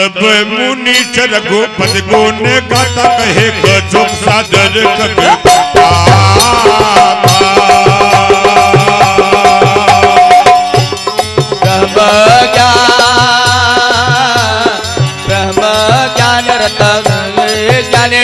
तब मुनि रघुपत को ने गाता कहे गजब सादर कभी ब्रह्म ज्ञान रतन ज्ञाने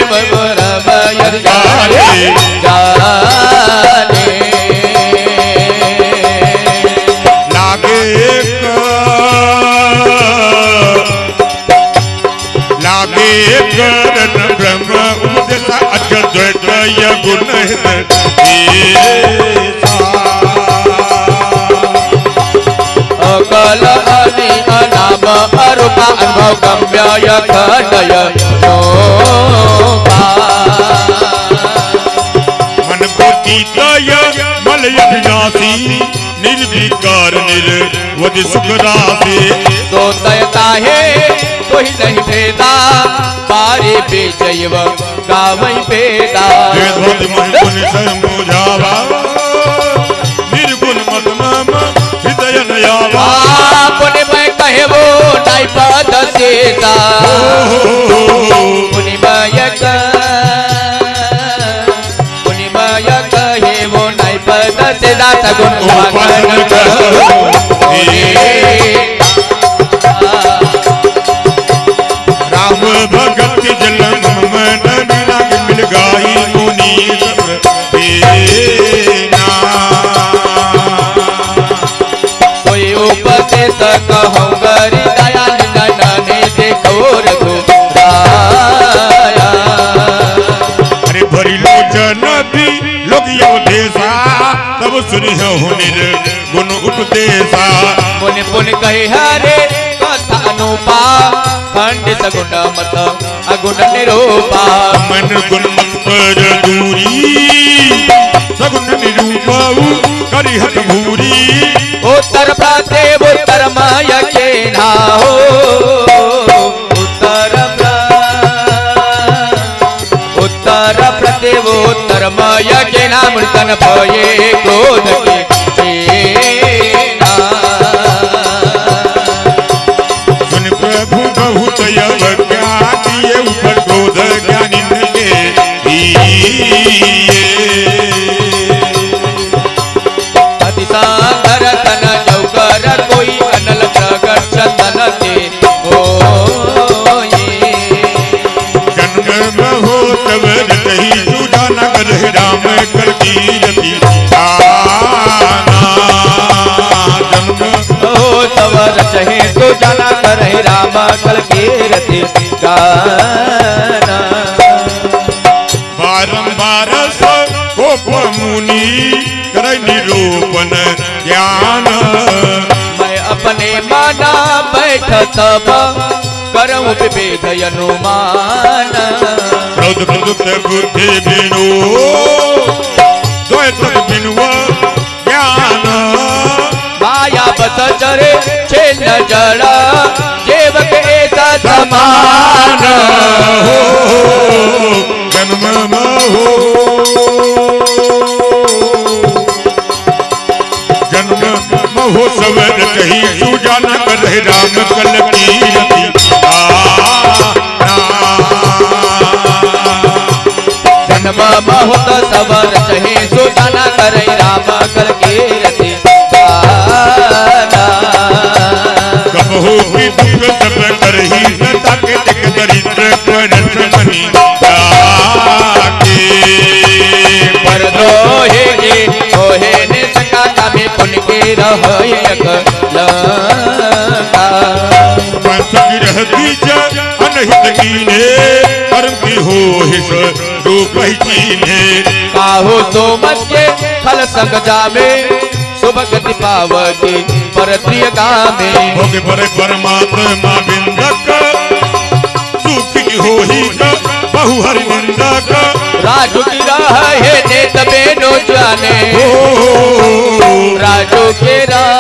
लागे करन ब्रह्म उपदेश अजय द्वैत गुण अकल अनि अनाम अरूपा अनुभव गम्य खंडय मन बुद्धि तय मल अविनाशी निर्विकार निर्वधि सुख राशि तो तयता है तो ही नहीं भेदा पारे बेजैव गावई बेदा निर्गुण समझावा निर्गुण मत मम हृदय नयावा पुण्य में कहे वो नाई पद सेता पुण्य में कहे वो नाई पद सेता सगुण राम भगत जन्म मन मिल गाई मुनि कोई उपदेश कहूँ गरी दया नने देखो रघुराया अरे भरी लोचन भी लोग देशा तब सुनि गुण उपदेशा पुण्य पुण्य कहे हरे कथा अनुपा खंड सगुण मत अगुण निरूपा मन गुण मत पर दूरी सगुण निरूपाऊ करिहत भूरी उत्तर प्रदेव उत्तर माय के ना हो उत्तर प्रदेव उत्तर माय के नाम तन भये क्रोध के सुन प्रभु बहुत ज्ञानी ऊपर क्रोध ज्ञानी अतिसागर तन चौकर कोई अनल प्रगट चंदन के हो जन्म हो तब रही जुड़ा नगर राम कर कीरति जन्म हो तब रहे तो जाना करे राम कल कीरति गाना बारंबार कोप मुनि कर निरूपण ज्ञान मैं अपने माना बैठ तब करऊं विभेद अनुमान क्रोध प्रदुप्त बुद्धि बिनु द्वैत बिनु ज्ञान माया बस चरे छेल जड़ा जेवक ऐसा समान हो जन्म हो जन्म हो सवर कही सुजान कर राम कल कीरति जन्म बहुत सबर चहे सुजाना करे राम कल कीरति कबहू की दुख सब करही न ताके देख दरिद्र करत मनी पर द्रोहे के होहे ने सका में पुण्य के रहे गिरह बीज अनहित कीने कर्म की हो हिस रूप ही चीने काहो सो मत के फल संग जामे शुभ गति पावती पर प्रिय गामे भोग पर परमात्मा बिंदक सुख की हो ही बहु हरि निंदक राजू की राह है नेत बेनो जाने राजू के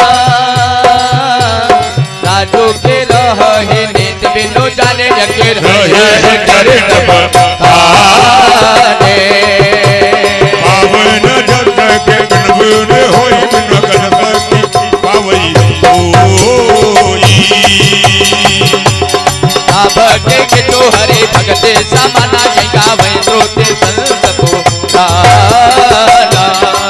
राह है नेत बेनो जाने यके रहे करे तब ताने पावन जग के गणवन होई बिन गणपति पावई होई भगे के तो हरे भगते समाना जय गावे श्रोते संत पुराना।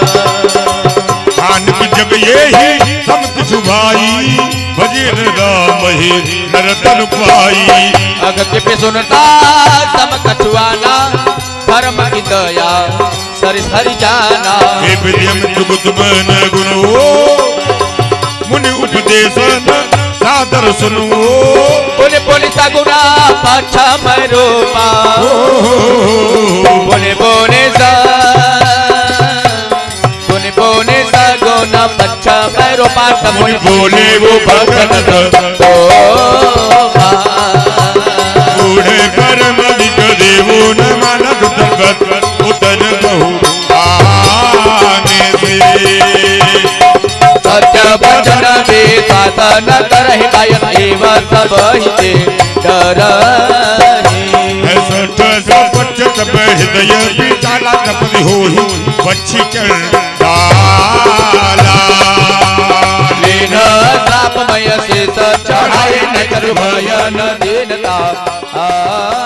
आनक जग ये ही समत सुभाई भजे राम ही नरतन पाई। अगत्य पे सुनता सम कछुआना धर्म की दया सरिस हरि जाना। हे विद्यम जुगत मन गुरु मुनि उपदेशन सादर सुनो। बोले बोले सगुना पाछा मरूपा बोले बोले बोले सगुना पच्छा मरूपा मुनि बोले वो भगत बूढ़े परम अधिक देवो न मानक जगत उतर बहु आने से। सत्य वचन दे साधन करहि गायन एवं सब हिते डरहि। सठ सपचत हृदय विचाला कपि होहि पक्षी चंडाला। लीन श्रापमय शेष चढ़ाए न कर भय न दीनता।